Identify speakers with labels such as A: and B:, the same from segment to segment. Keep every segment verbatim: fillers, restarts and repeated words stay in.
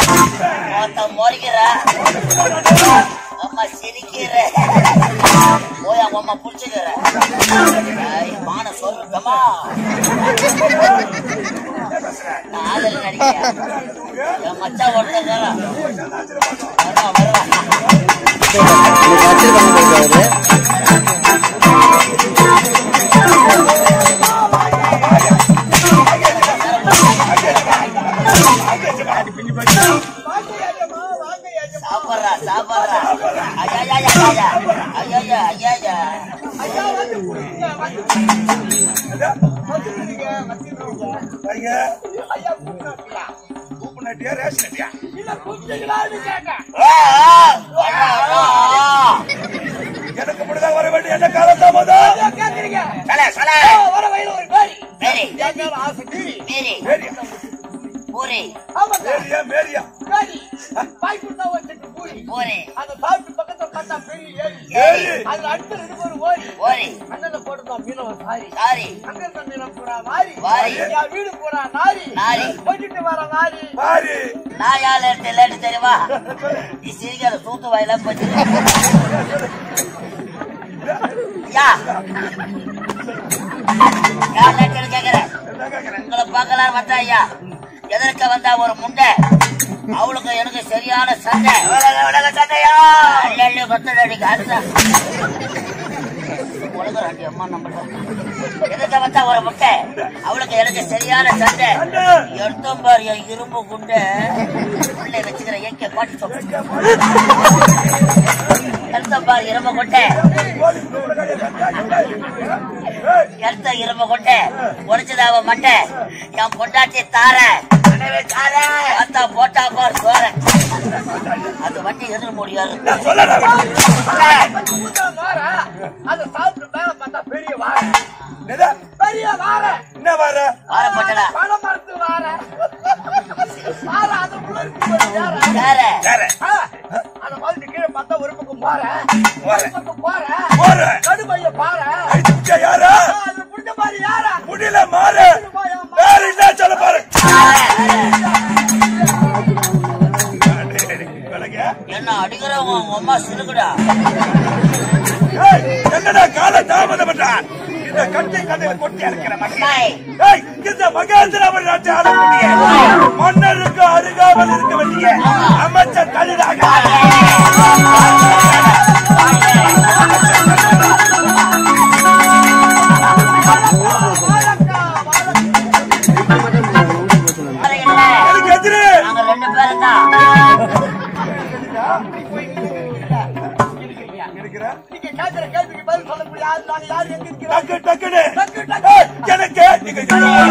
A: முறைக்கிற அம்மா சிரிக்கிற போய் அவங்க அம்மா புடிச்சுக்கிற மான சொல்லுமா நாளில் நடிக்கிறேன் என் மச்சா ஓடுறதா வருவா சாப்பிட்றா சாப்பிட்றா ஐயா ஐயா ஐயா ஐயா ஐயா
B: எனக்கு முடிதான் வர வேண்டிய என்ன காலம் தான்
A: பூரி
B: மேரியா மேரியா
C: பாய் குடுத்தா வச்சிட்டு பூரி
A: பூரி
C: அந்த சாப்பிட்டு பக்கத்துல பார்த்தா பெரிய
B: ஏரி
C: அதுல அடுத்து ரெண்டு பேரும் ஓடி
A: ஓடி
C: அண்ணல போட்டுதான் மீனவன் சாரி
A: சாரி
C: அங்க இருக்க மீனம் பூரா மாறி
A: வாரி
C: என் வீடு பூரா நாரி
A: நாரி
C: போட்டுட்டு வர மாறி
B: மாறி
A: நான் யார் எடுத்து லேட்டு தெரியுமா நீ சிரிக்காத சூத்து வாயில போச்சு யா யார் லேட்டு கேக்குறேன் உங்களை பார்க்கலாம் வந்தா ஐயா எதற்க வந்தா ஒரு முண்டை அவளுக்கு எனக்கு சரியான சண்டை சண்டையா பத்தடி காசா உலகம் அம்மா நம்பர் எதற்க வந்தா ஒரு முட்டை அவளுக்கு எனக்கு சரியான சண்டை எடுத்தோம் பாரு இரும்பு குண்டை உள்ளே வச்சுக்கிற ஏக்க பாட்டு சொல்ல எடுத்தோம் பாரு இரும்பு கொட்டை எடுத்த இரும்பு கொட்டை உடைச்சதாவ மட்டை என் பொண்டாட்டி தார போட்டா பார் சோற அது வண்டி எதிர முடியாது
C: அதை சாப்பிட்டு மேல பார்த்தா பெரிய வார பெரிய வார
B: என்ன வார
A: வார போட்டடா
C: பழ மரத்து வார வார அது அந்த மாதிரி கீழே பார்த்தா ஒரு பக்கம் பாரு ஒரு பக்கம் பாரு கடுமைய பாரு
B: யாரா
C: அது புடிச்ச மாதிரி யாரா
B: முடியல மாறு வேற என்ன சொல்ல பாரு
A: என்ன அடிக்கிறவங்க அம்மா சிறுகுடா
B: என்னடா கால தாமதம் பண்றான் இந்த கட்டை கதையில கொட்டி அடிக்கிற மக்கள் இந்த மகேந்திராவன் நாட்டு ஆளக்கூடிய மன்னருக்கு அருகாமல் இருக்க வேண்டிய அமைச்சர் தனிதாக எனக்கு எதிரே
A: நாங்க ரெண்டு பேரும் தான்
C: நீங்க கேட்கிற கேள்விக்கு பதில் சொல்ல முடியாது நாங்க யாரு எங்க இருக்கிறோம்
B: டக்கு டக்குனு எனக்கு நீங்க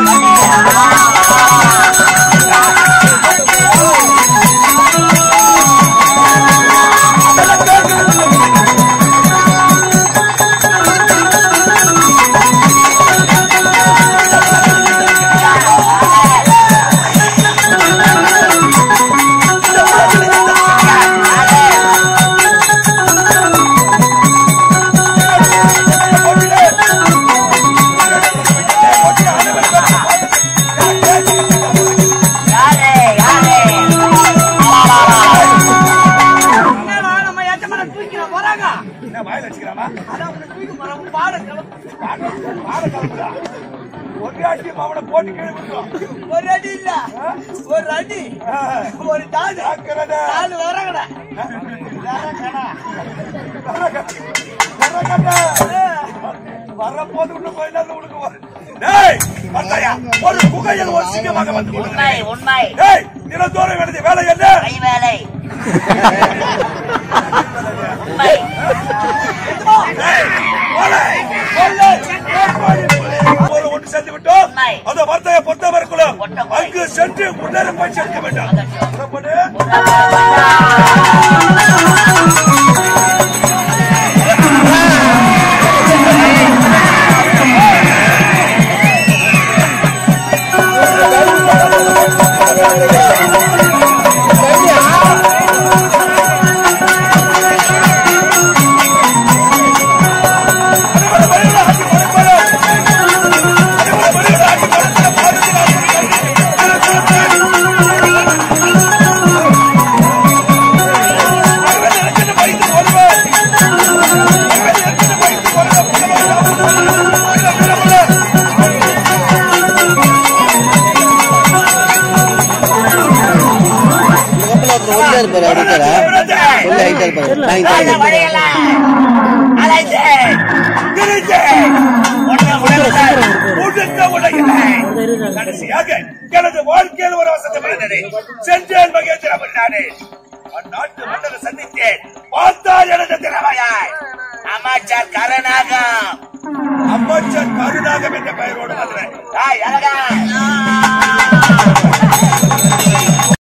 C: ஒரு அடி இல்ல ஒரு அடி ஒரு தாடு நாலு வரகடா
B: வரப்போது ஒரு குகையில் ஒரு சிங்கமாக வந்து
A: உண்மை உண்மை
B: தினத்தோறும் வேண்டிய வேலை என்ன
A: கை வேலை உண்மை
B: ஒன்று சேர்ந்து விட்டோம் அந்த வார்த்தையை பொறுத்தவரைக்குள்ள அங்கு சென்று முன்னேற போய் சேர்க்க வேண்டாம் கடைசியாக எனது வாழ்க்கையில் ஒரு வசதி சென்றேன் மகேந்திர நாடு அந்நாட்டு மன்னரை சந்தித்தேன். பார்த்தால்